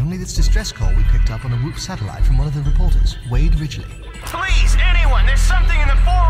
Only this distress call we picked up on a Whoop satellite from one of the reporters, Wade Ridgely. Please, anyone, there's something in the forest!